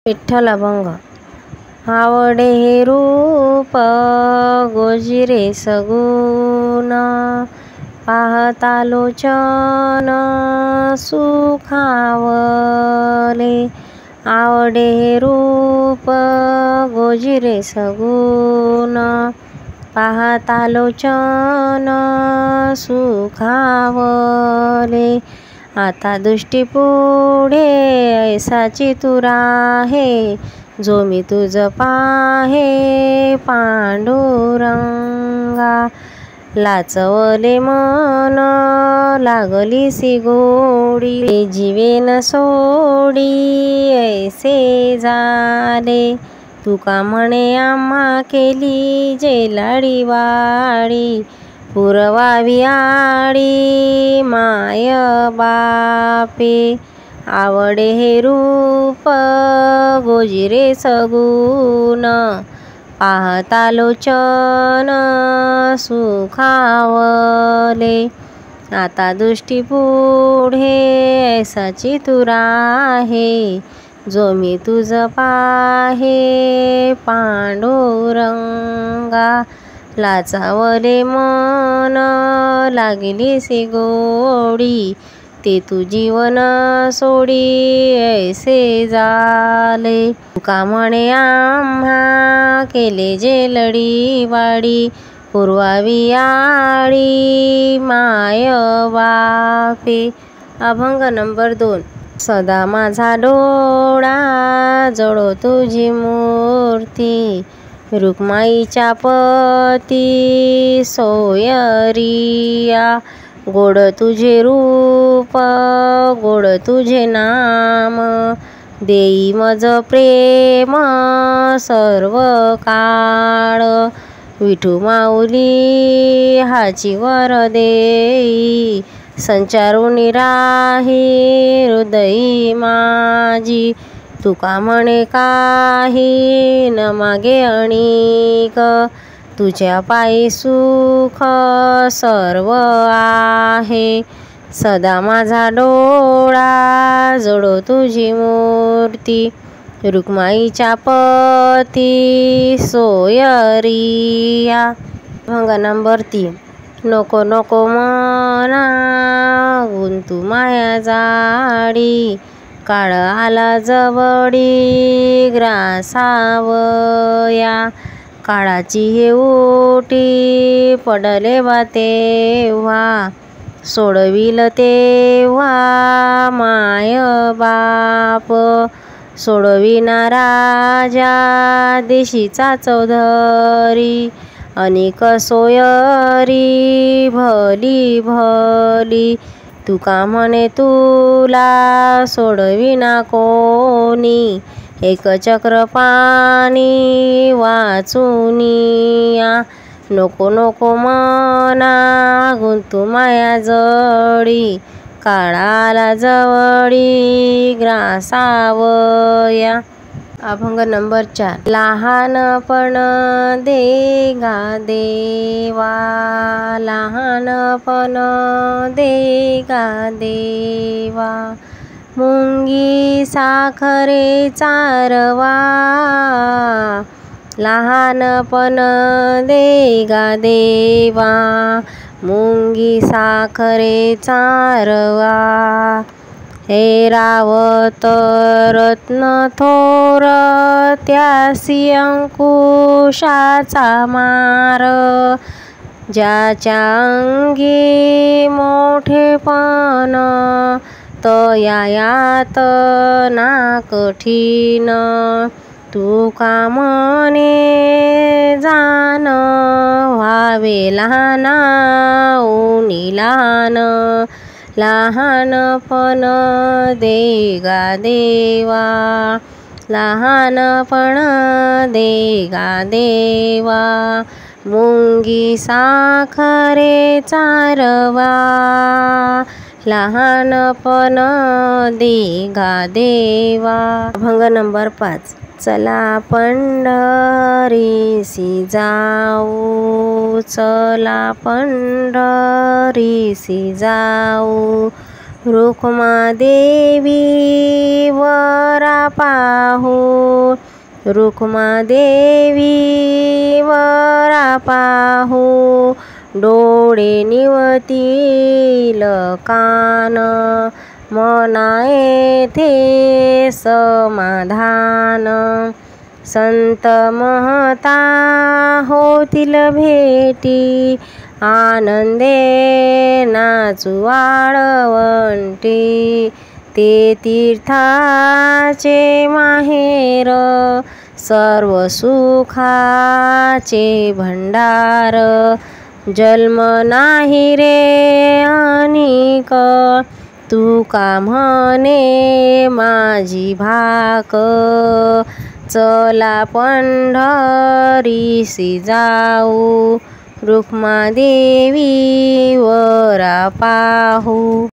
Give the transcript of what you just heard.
विठ्ठल अभंग. आवडे हे रूप गोजिरे सगुण, पाहता लोचन सुखावले. आवडे हे रूप गोजिरे सगुण, पाहता लोचन सुखावले. आता दृष्टी पुढे ऐसाची तुरा आहे, जो मी तुझ पाहे पांडुरंगा. लाचवले मन लागलीसी गोडी, जीवेन सोडी ऐसे झाले. तुका म्हणे आम्हा केली जेलाडी वाडी, पुरवावी आडी माय बापे. आवडे हे रूप गोजिरे सगुण, पाहता लोचन सुखावले. आता दृष्टी पुढे ऐसाची तुरा आहे, जो मी तुझ पाहे पांडुरंगा. लाचावले मन लागलीसी गोडी, ते तू जीवन सोडी ऐसे झाले. तुका म्हणे आम्हा केले जेलडी वाडी, पुरवावी आडी माय बापे. अभंग नंबर 2. सदा माझा डोळा जळो तुझी मूर्ती, रुक्माईच्या पती सोयरिया. गोड तुझे रूप गोड तुझे नाम, देई मज प्रेम सर्व काळ. विठू माऊली हाची वर देई, संचारून राही हृदयी माझी. तुका म्हणे काही न मागे अणिक, तुझ्या पायी सुख सर्व आहे. सदा माझा डोळा जळो तुझी मूर्ती, रुक्माईच्या पती सोयरिया. अभंग नंबर 3. नको नको मना गुंतू माया जाडी, काळ आला जवळी ग्रासावया. काळाची हे ओटी पडले बा तेव्हा, सोडविल तेव्हा माय बाप. सोडविना राजा देशीचा चौधरी, अनेक सोयरी भली भली. तुका म्हणे तुला सोडविना कोणी, एक चक्र पाणी वाचुनिया. नको नको मना गुंतू माया जडी, काळाला जवळी ग्रासावया. अभंग नंबर 4. लहानपण देगा देवा, लहानपण देगा देवा. मुंगी साखरे चारवा, लहानपण देगा देवा. मुंगी साखरे चारवा. हे रावत रत्न थोर, त्यासी अंकुशाचा मार. ज्याच्या अंगी मोठेपण, तया यातना कठीण. तुका म्हणे जाण व्हावे लहानाऊनी लहान, लहानपण देगा देवा. लहानपण देगा देवा. मुंगी साखरे चारवा, लहानपण देगा देवा. अभंग नंबर 5. चला पंढरीसी जाऊ, चला पंढरीसी जाऊ. रुक्मा देवी वरा पाहू, रुक्मादेवी वरा पाहू, डोळे निवतील कान, मना येथे समाधान. संत महता होतील भेटी, आनंदे नाचू वाळवंटी. ते तीर्थाचे माहेर, सर्व सुखाचे भंडार. जन्म नाही रे अनिक, तुका म्हणे माझी भाक. चला पंढरीसी जाऊ, रुक्मादेवी वरा पाहू.